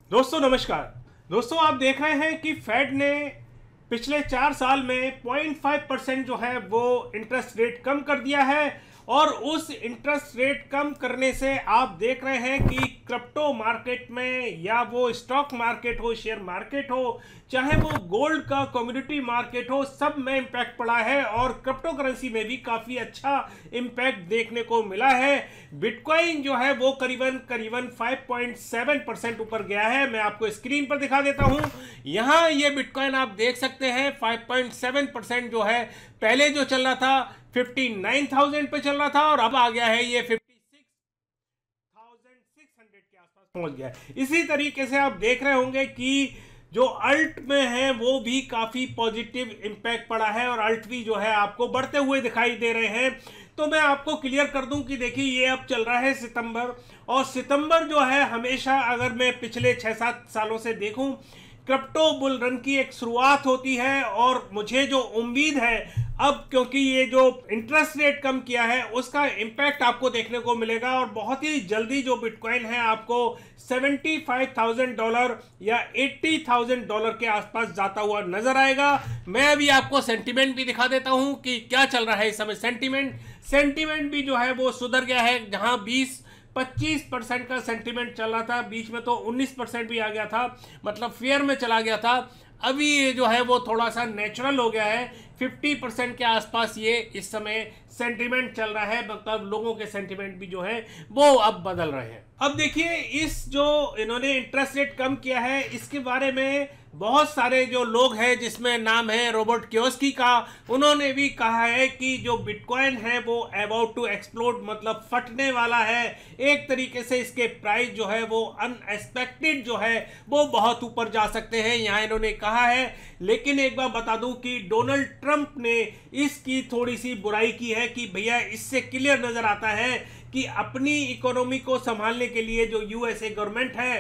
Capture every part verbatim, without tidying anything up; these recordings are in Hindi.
दोस्तों नमस्कार। दोस्तों आप देख रहे हैं कि फेड ने पिछले चार साल में पॉइंट फाइव परसेंट जो है वो इंटरेस्ट रेट कम कर दिया है और उस इंटरेस्ट रेट कम करने से आप देख रहे हैं कि क्रिप्टो मार्केट में या वो स्टॉक मार्केट हो, शेयर मार्केट हो, चाहे वो गोल्ड का कम्युनिटी मार्केट हो, सब में इम्पैक्ट पड़ा है और क्रिप्टो करेंसी में भी काफ़ी अच्छा इम्पैक्ट देखने को मिला है। बिटकॉइन जो है वो करीबन करीबन फाइव पॉइंट सेवन परसेंट ऊपर गया है। मैं आपको स्क्रीन पर दिखा देता हूं। यहां ये बिटकॉइन आप देख सकते हैं फाइव पॉइंट सेवन परसेंट जो है पहले जो चल रहा था फिफ्टी नाइन थाउजेंड पे चल रहा था और अब आ गया है ये fifty six thousand six hundred के आसपास पहुंच गया है। इसी तरीके से आप देख रहे होंगे कि जो अल्ट में है वो भी काफ़ी पॉजिटिव इम्पैक्ट पड़ा है और अल्ट भी जो है आपको बढ़ते हुए दिखाई दे रहे हैं। तो मैं आपको क्लियर कर दूं कि देखिए ये अब चल रहा है सितंबर, और सितंबर जो है हमेशा अगर मैं पिछले छः सात सालों से देखूं क्रिप्टो बुल रन की एक शुरुआत होती है। और मुझे जो उम्मीद है अब, क्योंकि ये जो इंटरेस्ट रेट कम किया है उसका इम्पैक्ट आपको देखने को मिलेगा और बहुत ही जल्दी जो बिटकॉइन है आपको सेवेंटी फाइव थाउजेंड डॉलर या एट्टी थाउजेंड डॉलर के आसपास जाता हुआ नजर आएगा। मैं अभी आपको सेंटीमेंट भी दिखा देता हूं कि क्या चल रहा है इस समय। सेंटीमेंट सेंटीमेंट भी जो है वो सुधर गया है। जहां बीस पच्चीस परसेंट का सेंटीमेंट चल रहा था, बीच में तो उन्नीस परसेंट भी आ गया था, मतलब फेयर में चला गया था। अभी ये जो है वो थोड़ा सा नेचुरल हो गया है। फिफ्टी परसेंट के आसपास ये इस समय सेंटीमेंट चल रहा है, मतलब लोगों के सेंटीमेंट भी जो है वो अब बदल रहे हैं। अब देखिए इस जो इन्होंने इंटरेस्ट रेट कम किया है इसके बारे में बहुत सारे जो लोग हैं जिसमें नाम है रॉबर्ट कियोस्की का, उन्होंने भी कहा है कि जो बिटकॉइन है वो अबाउट टू एक्सप्लोड, मतलब फटने वाला है। एक तरीके से इसके प्राइस जो है वो अनएक्सपेक्टेड जो है वो बहुत ऊपर जा सकते हैं, यहाँ इन्होंने कहा है। लेकिन एक बार बता दूं कि डोनाल्ड ट्रंप ने इसकी थोड़ी सी बुराई की है कि भैया इससे क्लियर नजर आता है कि अपनी इकोनॉमी को संभालने के लिए जो यूएसए गवर्नमेंट है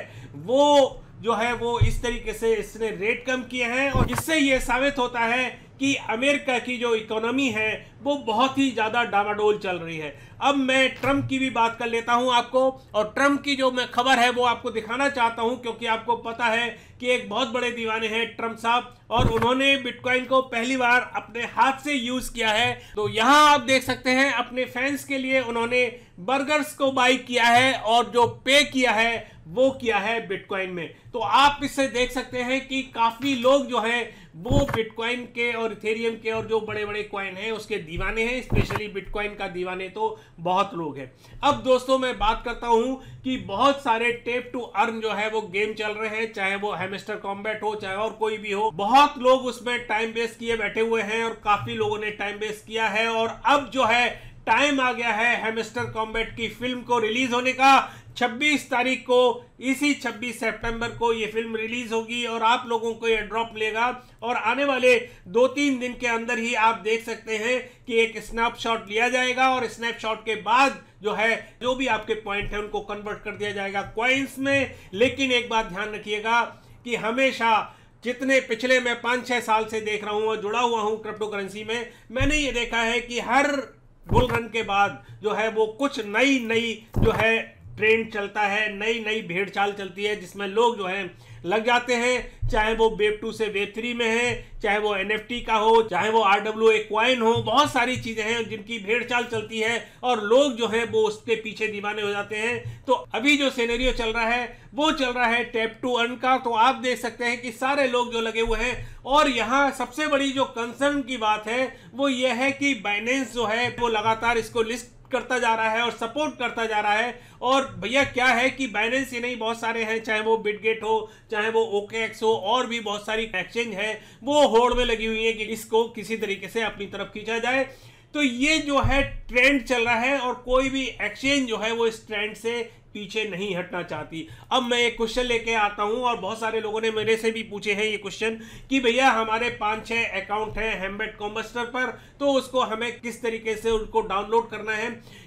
वो जो है वो इस तरीके से इसने रेट कम किए हैं और इससे ये साबित होता है कि अमेरिका की जो इकोनॉमी है वो बहुत ही ज़्यादा डामाडोल चल रही है। अब मैं ट्रंप की भी बात कर लेता हूं आपको, और ट्रंप की जो मैं खबर है वो आपको दिखाना चाहता हूं क्योंकि आपको पता है कि एक बहुत बड़े दीवाने हैं ट्रंप साहब और उन्होंने बिटकॉइन को पहली बार अपने हाथ से यूज किया है। तो यहां आप देख सकते हैं अपने फैंस के लिए उन्होंने बर्गर्स को बाई किया है और जो पे किया है वो किया है बिटकॉइन में। तो आप इससे देख सकते हैं कि काफी लोग जो हैं वो बिटकॉइन के और इथेरियम के और जो बड़े बड़े कॉइन हैं उसके दीवाने हैं। स्पेशली बिटकॉइन का दीवाने तो बहुत लोग हैं। अब दोस्तों मैं बात करता हूं कि बहुत सारे टेप टू अर्न जो है वो गेम चल रहे हैं, चाहे वो हैमस्टर कॉम्बैट हो चाहे और कोई भी हो। बहुत लोग उसमें टाइम वेस्ट किए बैठे हुए हैं और काफी लोगों ने टाइम वेस्ट किया है और अब जो है टाइम आ गया है हैमस्टर कॉम्बैट की फिल्म को रिलीज होने का। छब्बीस तारीख को, इसी छब्बीस सितंबर को ये फिल्म रिलीज होगी और आप लोगों को ये ड्रॉप मिलेगा और आने वाले दो तीन दिन के अंदर ही आप देख सकते हैं कि एक स्नैपशॉट लिया जाएगा और स्नैपशॉट के बाद जो है जो भी आपके पॉइंट है उनको कन्वर्ट कर दिया जाएगा कॉइन्स में। लेकिन एक बात ध्यान रखिएगा कि हमेशा जितने पिछले मैं पाँच छः साल से देख रहा हूँ और जुड़ा हुआ हूँ क्रिप्टो करेंसी में, मैंने ये देखा है कि हर बुल रन के बाद जो है वो कुछ नई नई जो है ट्रेंड चलता है, नई नई भेड़ चाल चलती है जिसमें लोग जो है लग जाते हैं, चाहे वो वेब टू से वेब थ्री में है, चाहे वो एनएफटी का हो, चाहे वो आरडब्ल्यूए कॉइन हो। बहुत सारी चीजें हैं जिनकी भेड़ चाल चलती है और लोग जो है वो उसके पीछे दीवाने हो जाते हैं। तो अभी जो सिनेरियो चल रहा है वो चल रहा है टैप टू अर्न का। तो आप देख सकते हैं कि सारे लोग जो लगे हुए हैं और यहाँ सबसे बड़ी जो कंसर्न की बात है वो ये है कि बाइनेंस जो है वो लगातार इसको लिस्ट करता जा रहा है और सपोर्ट करता जा रहा है। और भैया क्या है कि बाइनेंस ही नहीं, बहुत सारे हैं, चाहे वो बिटगेट हो, चाहे वो ओकेएक्स हो, और भी बहुत सारी एक्सचेंज है वो होड़ में लगी हुई है कि इसको किसी तरीके से अपनी तरफ खींचा जाए। तो ये जो है ट्रेंड चल रहा है और कोई भी एक्सचेंज जो है वो इस ट्रेंड से पीछे नहीं हटना चाहती। अब मैं एक क्वेश्चन लेके आता हूं और बहुत सारे लोगों ने मेरे से भी पूछे हैं ये क्वेश्चन कि भैया हमारे पांच छह अकाउंट हैं हैम्बेट कॉम्बस्टर पर, तो उसको हमें किस तरीके से उनको डाउनलोड करना है।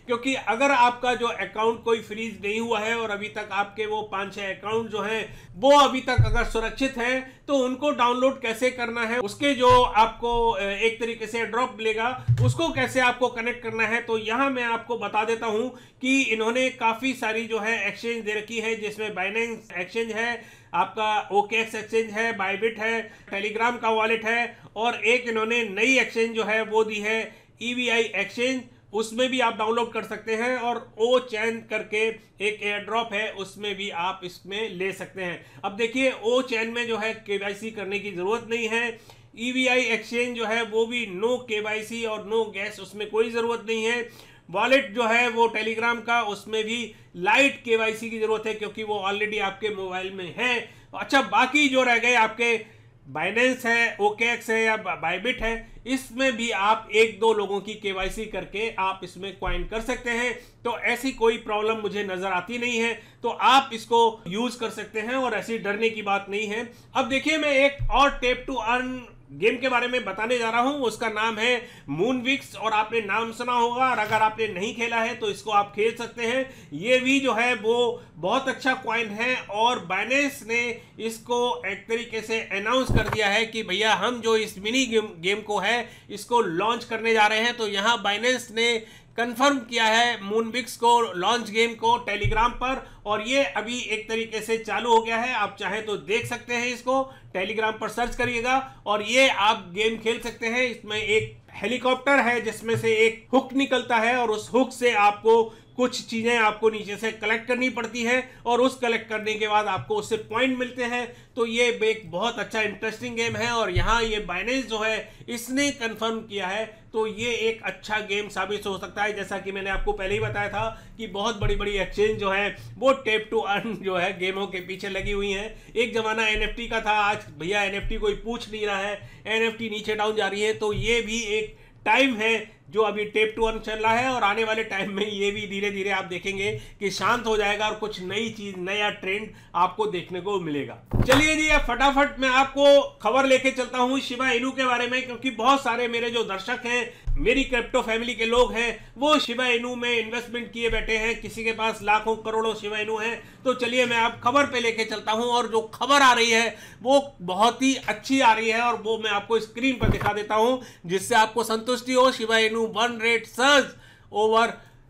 क्योंकि अगर आपका जो अकाउंट कोई फ्रीज नहीं हुआ है और अभी तक आपके वो पांच छह अकाउंट जो हैं वो अभी तक अगर सुरक्षित हैं, तो उनको डाउनलोड कैसे करना है, उसके जो आपको एक तरीके से ड्रॉप मिलेगा उसको कैसे आपको कनेक्ट करना है, तो यहां मैं आपको बता देता हूं कि इन्होंने काफी सारी जो है एक्सचेंज दे रखी है, जिसमें बाइनेंस एक्सचेंज है, आपका ओकेएक्स एक्सचेंज है, बाइबिट है, टेलीग्राम का वॉलेट है, और एक इन्होंने नई एक्सचेंज जो है वो दी है ईवीआई एक्सचेंज, उसमें भी आप डाउनलोड कर सकते हैं। और ओ चैन करके एक एयर ड्रॉप है, उसमें भी आप इसमें ले सकते हैं। अब देखिए ओ चैन में जो है केवाईसी करने की जरूरत नहीं है, ईवीआई एक्सचेंज जो है वो भी नो केवाईसी और नो गैस, उसमें कोई जरूरत नहीं है। वॉलेट जो है वो टेलीग्राम का, उसमें भी लाइट केवाईसी की जरूरत है क्योंकि वो ऑलरेडी आपके मोबाइल में है। अच्छा, बाकी जो रह गए आपके बाइनेंस है, ओकेएक्स है या बाइबिट है, इसमें भी आप एक दो लोगों की केवाईसी करके आप इसमें क्वाइन कर सकते हैं। तो ऐसी कोई प्रॉब्लम मुझे नजर आती नहीं है, तो आप इसको यूज कर सकते हैं और ऐसी डरने की बात नहीं है। अब देखिए, मैं एक और टेप टू अर्न गेम के बारे में बताने जा रहा हूं, उसका नाम है मूनविक्स, और आपने नाम सुना होगा, और अगर आपने नहीं खेला है तो इसको आप खेल सकते हैं। ये भी जो है वो बहुत अच्छा कॉइन है, और बाइनेंस ने इसको एक तरीके से अनाउंस कर दिया है कि भैया हम जो इस मिनी गेम गेम को है इसको लॉन्च करने जा रहे हैं। तो यहाँ बाइनेंस ने कंफर्म किया है मूनविक्स को, लॉन्च गेम को टेलीग्राम पर, और ये अभी एक तरीके से चालू हो गया है। आप चाहे तो देख सकते हैं, इसको टेलीग्राम पर सर्च करिएगा और ये आप गेम खेल सकते हैं। इसमें एक हेलीकॉप्टर है जिसमें से एक हुक निकलता है, और उस हुक से आपको कुछ चीजें आपको नीचे से कलेक्ट करनी पड़ती है, और उस कलेक्ट करने के बाद आपको उससे पॉइंट मिलते हैं। तो ये एक बहुत अच्छा इंटरेस्टिंग गेम है, और यहाँ ये बाइनेंस जो है इसने कंफर्म किया है, तो ये एक अच्छा गेम साबित हो सकता है। जैसा कि मैंने आपको पहले ही बताया था कि बहुत बड़ी बड़ी एक्सचेंज जो है वो टेप टू अर्न जो है गेमों के पीछे लगी हुई हैं। एक जमाना एनएफटी का था, आज भैया एनएफटी कोई पूछ नहीं रहा है, एनएफटी नीचे डाउन जा रही है। तो ये भी एक टाइम है जो अभी टेप टू अर्न चल रहा है, और आने वाले टाइम में ये भी धीरे धीरे आप देखेंगे कि शांत हो जाएगा और कुछ नई चीज, नया ट्रेंड आपको देखने को मिलेगा। चलिए जी, अब फटाफट मैं आपको खबर लेके चलता हूं शिबा इनू के बारे में, क्योंकि बहुत सारे मेरे जो दर्शक हैं, मेरी क्रिप्टो फैमिली के लोग हैं, वो शिबा इनू में इन्वेस्टमेंट किए बैठे हैं, किसी के पास लाखों करोड़ों शिबा इनू हैं। तो चलिए मैं आप खबर पे लेके चलता हूं, और जो खबर आ रही है वो बहुत ही अच्छी आ रही है, और वो मैं आपको स्क्रीन पर दिखा देता हूं, जिससे आपको संतुष्टि हो। Shiba Inu one rate surge over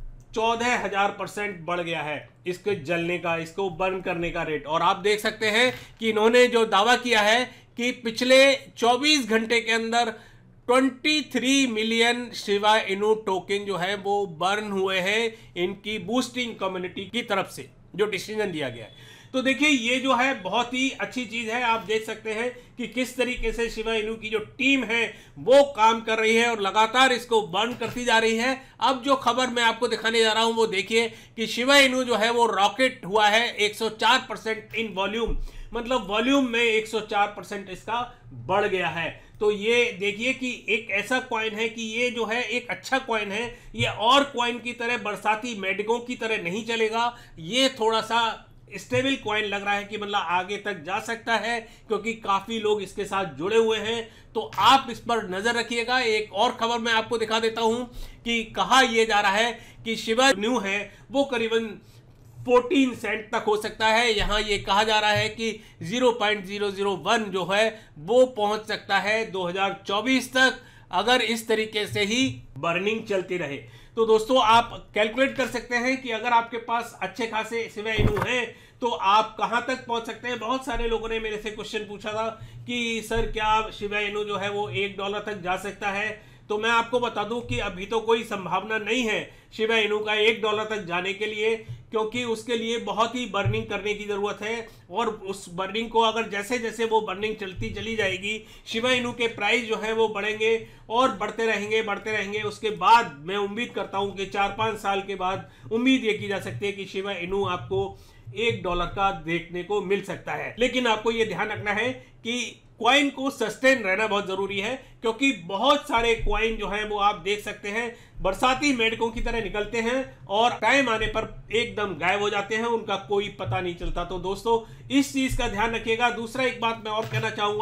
चौदह हजार परसेंट बढ़ गया है इसके जलने का, इसको बर्न करने का रेट। और आप देख सकते हैं कि इन्होंने जो दावा किया है कि पिछले चौबीस घंटे के अंदर तेईस मिलियन शिबा इनू टोकन जो है वो बर्न हुए हैं इनकी बूस्टिंग कम्युनिटी की तरफ से, जो डिसीजन दिया गया है। तो देखिए, ये जो है बहुत ही अच्छी चीज है। आप देख सकते हैं कि किस तरीके से शिबा इनू की जो टीम है वो काम कर रही है और लगातार इसको बर्न करती जा रही है। अब जो खबर मैं आपको दिखाने जा रहा हूं वो देखिए कि शिबा इनू जो है वो रॉकेट हुआ है एक सौ चार परसेंट इन वॉल्यूम, मतलब वॉल्यूम में एक सौ चार परसेंट इसका बढ़ गया है। तो ये देखिए कि एक ऐसा कॉइन है कि ये जो है एक अच्छा कॉइन है। ये और कॉइन की तरह बरसाती मेडगों की तरह नहीं चलेगा, ये थोड़ा सा स्टेबल कॉइन लग रहा है कि मतलब आगे तक जा सकता है, क्योंकि काफी लोग इसके साथ जुड़े हुए हैं। तो आप इस पर नजर रखिएगा। एक और खबर मैं आपको दिखा देता हूं कि कहा यह जा रहा है कि शिबा इनू है वो करीबन चौदह सेंट तक हो सकता है। यहां ये कहा जा रहा है कि zero point zero zero one जो है वो पहुंच सकता है दो हज़ार चौबीस तक, अगर इस तरीके से ही बर्निंग चलती रहे। तो दोस्तों, आप कैलकुलेट कर सकते हैं कि अगर आपके पास अच्छे खासे शिबा इनू हैं तो आप कहां तक पहुंच सकते हैं। बहुत सारे लोगों ने मेरे से क्वेश्चन पूछा था कि सर क्या शिबा इनू जो है वो एक डॉलर तक जा सकता है। तो मैं आपको बता दूं कि अभी तो कोई संभावना नहीं है शिबा इनू का एक डॉलर तक जाने के लिए, क्योंकि उसके लिए बहुत ही बर्निंग करने की जरूरत है। और उस बर्निंग को अगर जैसे जैसे वो बर्निंग चलती चली जाएगी, शिबा इनू के प्राइस जो है वो बढ़ेंगे और बढ़ते रहेंगे बढ़ते रहेंगे। उसके बाद मैं उम्मीद करता हूं कि चार पांच साल के बाद उम्मीद ये की जा सकती है कि शिबा इनू आपको एक डॉलर का देखने को मिल सकता है। लेकिन आपको ये ध्यान रखना है कि क्वाइन को सस्टेन रहना बहुत जरूरी है, क्योंकि बहुत सारे क्वाइन जो हैं वो आप देख सकते हैं बरसाती मेढकों की तरह निकलते हैं और टाइम आने पर एकदम गायब हो जाते हैं, उनका कोई पता नहीं चलता। तो दोस्तों, इस चीज का ध्यान रखिएगा। दूसरा एक बात मैं और कहना चाहूंगा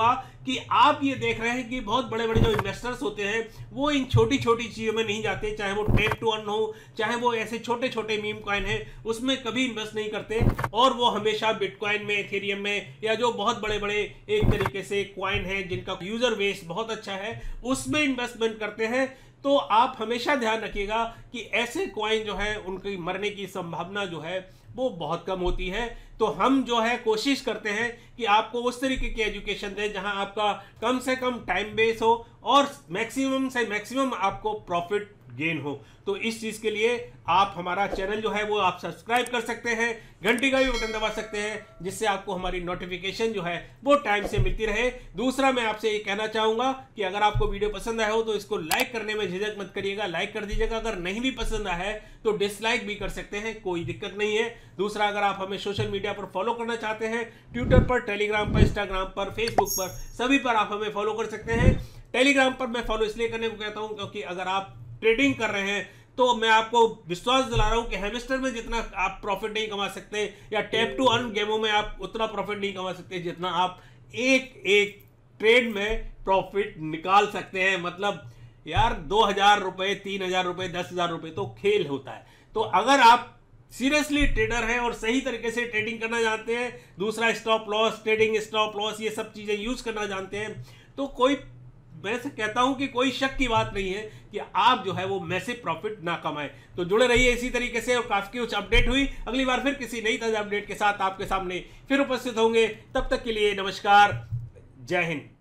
कि आप ये देख रहे हैं कि बहुत बड़े बड़े जो इन्वेस्टर्स होते हैं वो इन छोटी छोटी चीज़ों में नहीं जाते, चाहे वो टेप टू अर्न हो, चाहे वो ऐसे छोटे छोटे मीम कॉइन है उसमें कभी इन्वेस्ट नहीं करते, और वो हमेशा बिटकॉइन में, एथेरियम में, या जो बहुत बड़े बड़े एक तरीके से कॉइन है जिनका यूजर बेस बहुत अच्छा है उसमें इन्वेस्टमेंट करते हैं। तो आप हमेशा ध्यान रखिएगा कि ऐसे कॉइन जो है उनकी मरने की संभावना जो है वो बहुत कम होती है। तो हम जो है कोशिश करते हैं कि आपको उस तरीके की एजुकेशन दें जहां आपका कम से कम टाइम बेस हो और मैक्सिमम से मैक्सिमम आपको प्रॉफिट गेन हो। तो इस चीज के लिए आप हमारा चैनल जो है वो आप सब्सक्राइब कर सकते हैं, घंटी का भी बटन दबा सकते हैं जिससे आपको हमारी नोटिफिकेशन जो है वो टाइम से मिलती रहे। दूसरा मैं आपसे ये कहना चाहूंगा कि अगर आपको वीडियो पसंद आया हो तो इसको लाइक करने में झिझक मत करिएगा, लाइक कर दीजिएगा। अगर नहीं भी पसंद आया है तो डिसलाइक भी कर सकते हैं, कोई दिक्कत नहीं है। दूसरा, अगर आप हमें सोशल मीडिया पर फॉलो करना चाहते हैं, ट्विटर पर, टेलीग्राम पर, इंस्टाग्राम पर, फेसबुक पर, सभी पर आप हमें फॉलो कर सकते हैं। टेलीग्राम पर मैं फॉलो इसलिए करने को कहता हूं क्योंकि अगर आप ट्रेडिंग कर रहे हैं तो मैं आपको विश्वास दिला रहा हूं कि हैमस्टर में जितना आप प्रॉफिट नहीं कमा सकते या टैप टू अर्न गेमों में आप उतना प्रॉफिट नहीं कमा सकते जितना आप एक एक ट्रेड में प्रॉफिट निकाल सकते हैं। मतलब यार दो हजार रुपए, तीन हजार रुपए, दस हजार रुपए तो खेल होता है। तो अगर आप सीरियसली ट्रेडर हैं और सही तरीके से ट्रेडिंग करना जानते हैं, दूसरा stop loss, trading stop loss, ये सब चीजें यूज करना जानते हैं, तो कोई, मैं से कहता हूं कि कोई शक की बात नहीं है कि आप जो है वो मैसिव प्रॉफिट ना कमाएं। तो जुड़े रहिए इसी तरीके से, और काफी कुछ अपडेट हुई, अगली बार फिर किसी नई ताजा अपडेट के साथ आपके सामने फिर उपस्थित होंगे। तब तक के लिए नमस्कार, जय हिंद।